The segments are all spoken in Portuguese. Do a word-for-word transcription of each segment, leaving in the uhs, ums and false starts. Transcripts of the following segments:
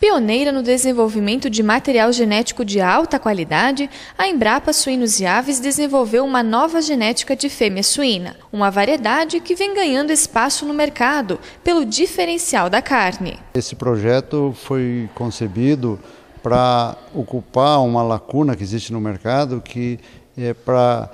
Pioneira no desenvolvimento de material genético de alta qualidade, a Embrapa Suínos e Aves desenvolveu uma nova genética de fêmea suína, uma variedade que vem ganhando espaço no mercado pelo diferencial da carne. Esse projeto foi concebido para ocupar uma lacuna que existe no mercado, que é para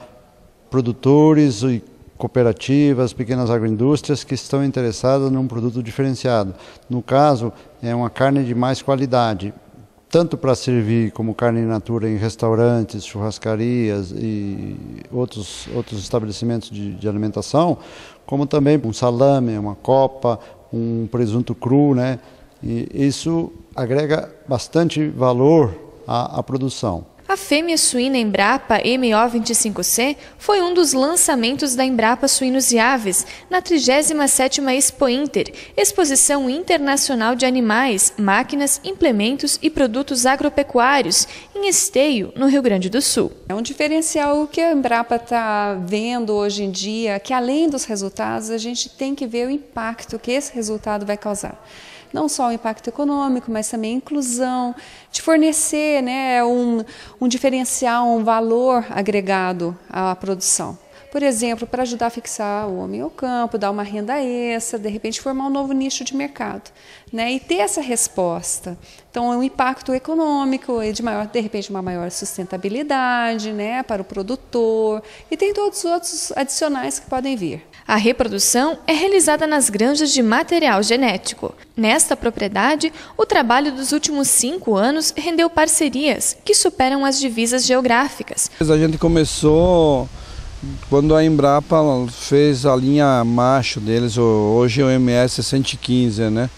produtores e cooperativas, pequenas agroindústrias que estão interessadas num produto diferenciado. No caso, é uma carne de mais qualidade, tanto para servir como carne in natura em restaurantes, churrascarias e outros, outros estabelecimentos de, de alimentação, como também um salame, uma copa, um presunto cru, né? E isso agrega bastante valor à, à produção. A fêmea suína Embrapa M O vinte e cinco C foi um dos lançamentos da Embrapa Suínos e Aves na trigésima sétima Expo Inter, exposição internacional de animais, máquinas, implementos e produtos agropecuários, em Esteio, no Rio Grande do Sul. É um diferencial que a Embrapa está vendo hoje em dia, que além dos resultados, a gente tem que ver o impacto que esse resultado vai causar. Não só o impacto econômico, mas também a inclusão, de fornecer, né, um, um diferencial, um valor agregado à produção. Por exemplo, para ajudar a fixar o homem ao campo, dar uma renda extra, de repente formar um novo nicho de mercado, né, e ter essa resposta. Então, é um impacto econômico, e de, maior, de repente uma maior sustentabilidade, né, para o produtor, e tem todos os outros adicionais que podem vir. A reprodução é realizada nas granjas de material genético. Nesta propriedade, o trabalho dos últimos cinco anos rendeu parcerias que superam as divisas geográficas. A gente começou quando a Embrapa fez a linha macho deles, hoje é o M S cento e quinze, né?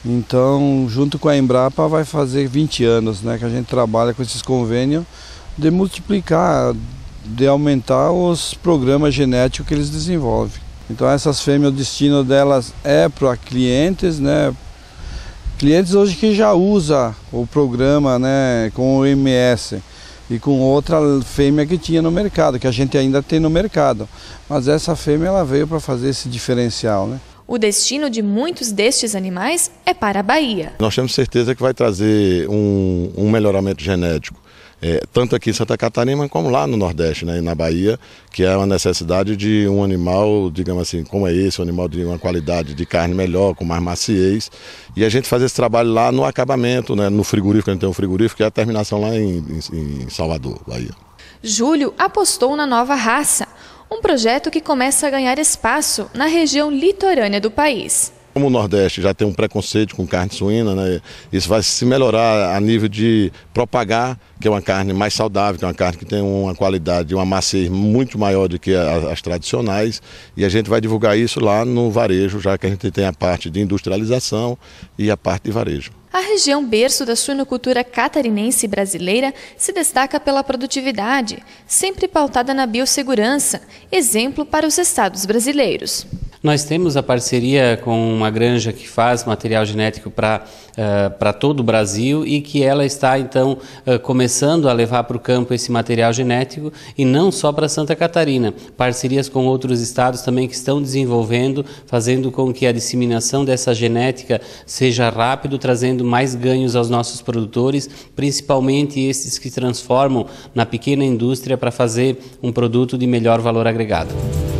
Então, junto com a Embrapa vai fazer vinte anos, né, que a gente trabalha com esses convênios de multiplicar, de aumentar os programas genéticos que eles desenvolvem. Então essas fêmeas, o destino delas é para clientes, né? Clientes hoje que já usam o programa, né, com o M S e com outra fêmea que tinha no mercado, que a gente ainda tem no mercado. Mas essa fêmea ela veio para fazer esse diferencial, né? O destino de muitos destes animais é para a Bahia. Nós temos certeza que vai trazer um, um melhoramento genético. É, tanto aqui em Santa Catarina como lá no Nordeste, né, na Bahia, que é uma necessidade de um animal, digamos assim, como é esse, um animal de uma qualidade de carne melhor, com mais maciez, e a gente faz esse trabalho lá no acabamento, né, no frigorífico, a gente tem um frigorífico, que é a terminação lá em, em, em Salvador, Bahia. Júlio apostou na nova raça, um projeto que começa a ganhar espaço na região litorânea do país. Como o Nordeste já tem um preconceito com carne suína, né, isso vai se melhorar a nível de propagar que é uma carne mais saudável, que é uma carne que tem uma qualidade, uma maciez muito maior do que as, as tradicionais, e a gente vai divulgar isso lá no varejo, já que a gente tem a parte de industrialização e a parte de varejo. A região berço da suinocultura catarinense e brasileira se destaca pela produtividade, sempre pautada na biossegurança, exemplo para os estados brasileiros. Nós temos a parceria com uma granja que faz material genético para uh, para todo o Brasil e que ela está, então, uh, começando a levar para o campo esse material genético e não só para Santa Catarina. Parcerias com outros estados também que estão desenvolvendo, fazendo com que a disseminação dessa genética seja rápido, trazendo mais ganhos aos nossos produtores, principalmente esses que transformam na pequena indústria para fazer um produto de melhor valor agregado.